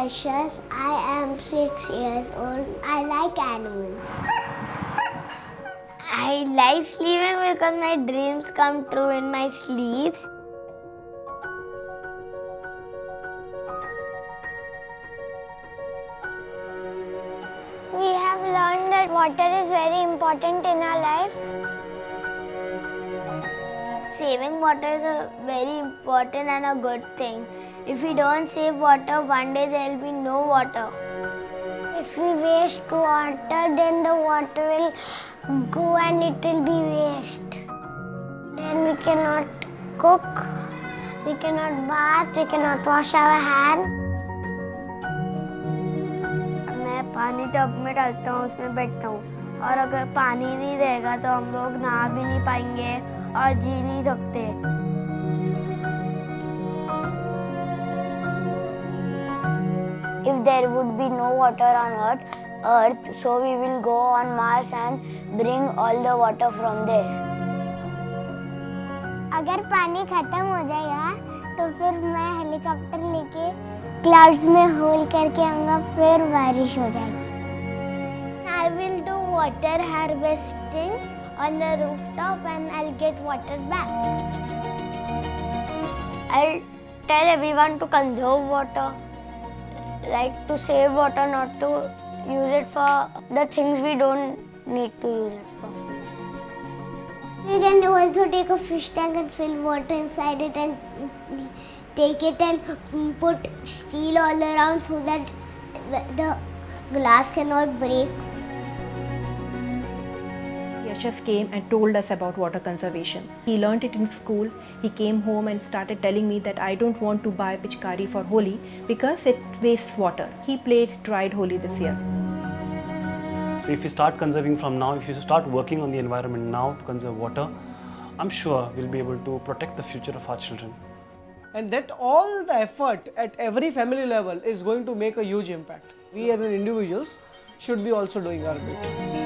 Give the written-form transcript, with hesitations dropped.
Yashas. I am 6 years old. I like animals. I like sleeping because my dreams come true in my sleeps. We have learned that water is very important in our life. Saving water is a very important and a good thing. If we don't save water, one day there will be no water. If we waste water, then the water will go and it will be waste. Then we cannot cook, we cannot bath, we cannot wash our hands. मैं पानी tub में डालता हूँ, उसमें बैठता हूँ और अगर पानी नहीं रहेगा तो हम लोग नहा भी नहीं पाएंगे और जी नहीं सकते. If there would be no water on Earth, so we will go on Mars and bring all the water from there. अगर पानी खत्म हो जाएगा तो फिर मैं हेलीकॉप्टर लेके क्लाउड्स में होल करके आऊँगा, फिर बारिश हो जाएगी. I will do water harvesting on the rooftop and I'll get water back. I'll tell everyone to conserve water, like to save water, not to use it for the things we don't need to use it for. We can also take a fish tank and fill water inside it and take it and put steel all around so that the glass cannot break. Yashas came and told us about water conservation. He learnt it in school. He came home and started telling me that I don't want to buy Pichkari for Holi because it wastes water. He tried Holi this year. So if we start conserving from now, if you start working on the environment now to conserve water, I'm sure we'll be able to protect the future of our children. And that all the effort at every family level is going to make a huge impact. We as an individuals should be also doing our bit.